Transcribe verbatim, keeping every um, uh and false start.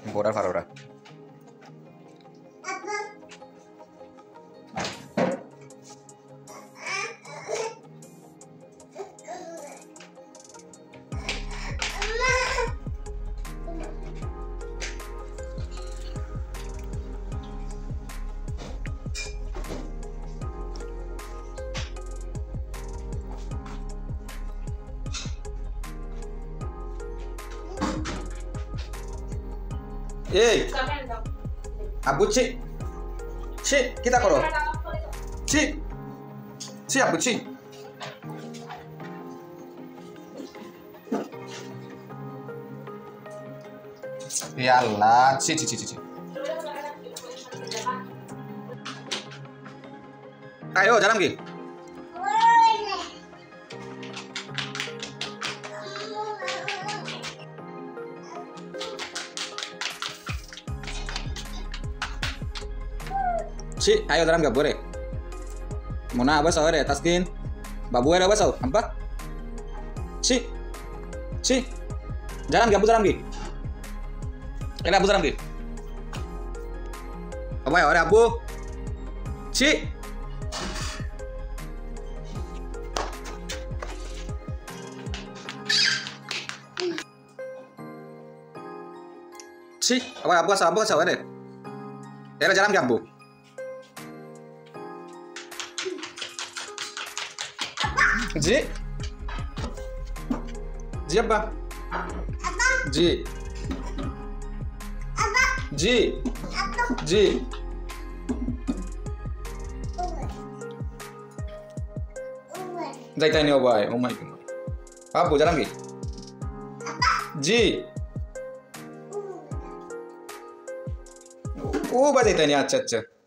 Borar farora. Yeay, abu ci, ci kita koro, ci, ci abu ci. Yalah, ci ci ci ci. Ayo jalan Ki. Ci, ayo dalam gak boleh. Muna apa sahur ya taskin? Babu ada apa sahur? Apa? Ci, ci, jalan gak bu dalam gi? Ini abu dalam gi? Apa ya orang abu? Ci, ci, apa abu sahur sahur deh? Ini jalan gak bu? Ji, Ji apa? Ji, Ji, Ji. Jaita ini obai, oh my god. Apa jalan lagi? Ji. Oh, baca ini aja aja.